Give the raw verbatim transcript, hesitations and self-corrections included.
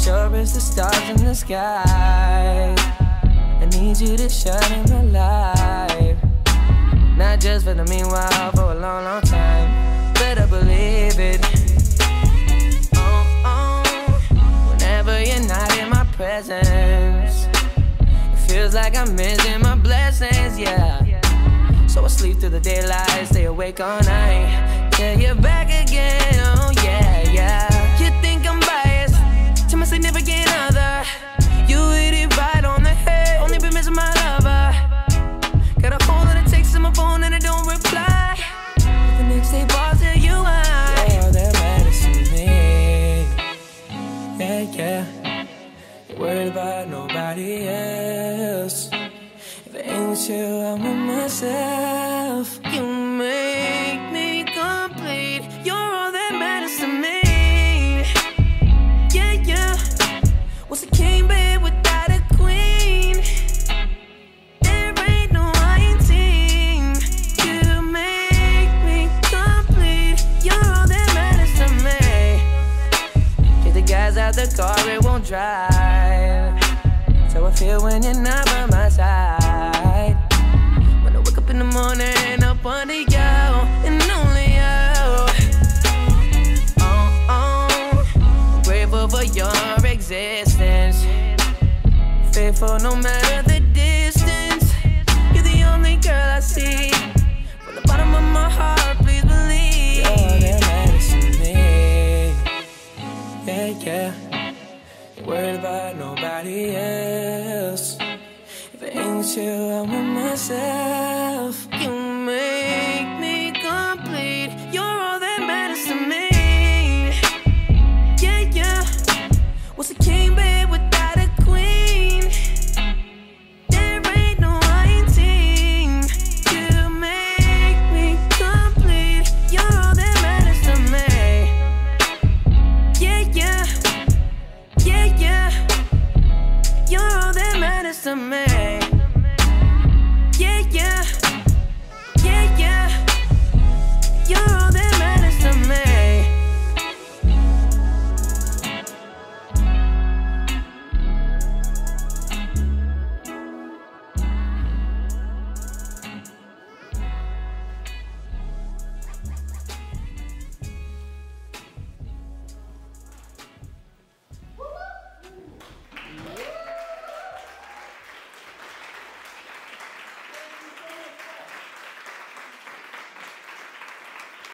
sure as the stars in the sky. I need you to shine in my life. Not just for the meanwhile, for a long, long time. Better believe it. Oh, oh. Whenever you're not in my presence, it feels like I'm missing my blessings, yeah. So I sleep through the daylight, stay awake all night, till you're back again, oh yeah, yeah. You think I'm biased to my significant other. You hit it right on the head, only been missing my lover. Got a whole lot of texts on my phone and I don't reply. The next day balls tell you why. You're all that matters to me. Yeah, yeah. You're worried about nobody else. If it ain't with you, I'm with myself. You make me complete. You're all that matters to me. Yeah, yeah. What's a king bed without a queen? There ain't no iron team. You make me complete. You're all that matters to me. Get the guys out the car, it won't drive. So I feel when you're not by my side. When I wake up in the morning, up under you and only you. Oh, oh, I'm grateful for your existence. Faithful no matter the distance. You're the only girl I see. From the bottom of my heart, please believe. You're all that matters to me. Yeah, yeah. Worried about nobody else. If it ain't with you, I'm with myself. You make me complete. You're all that matters to me. Yeah, yeah. What's a king bed without a queen? There ain't no iron team. You make me complete. You're all that matters to me. Yeah, yeah. Yeah, yeah, you're all that matters to me.